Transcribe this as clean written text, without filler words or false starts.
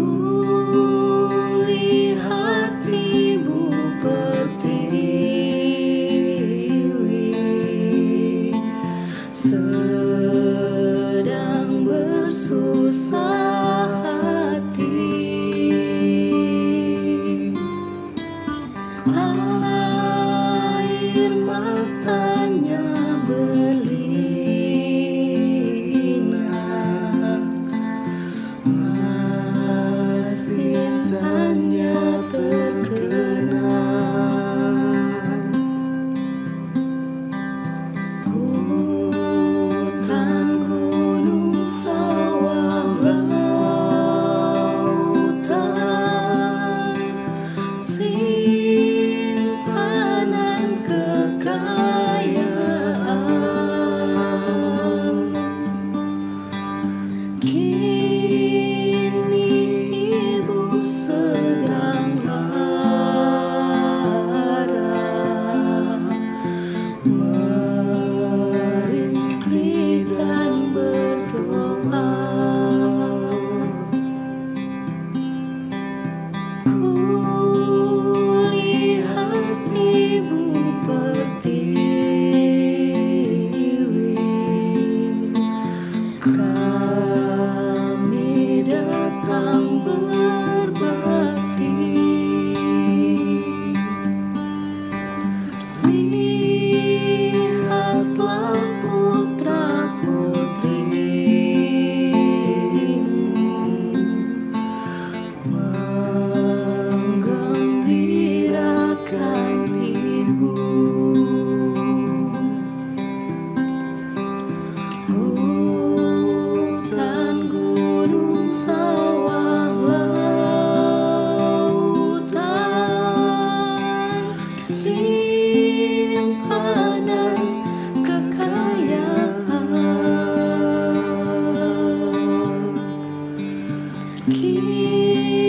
Kulihat ibu pertiwi sedang bersusah hati. Air matanya berlinang, asintannya terkenang. Hutan, gunung, sawah, lautan, simpanan kekayaan. Kini ibu sedang lara, merintih dan berdoa. Kulihat ibu pertiwi, kami datang berbakti. Lihatlah putra-putrimu menggembirakan ibu. Hutan, gunung, sawah, lautan, simpanan kekayaan.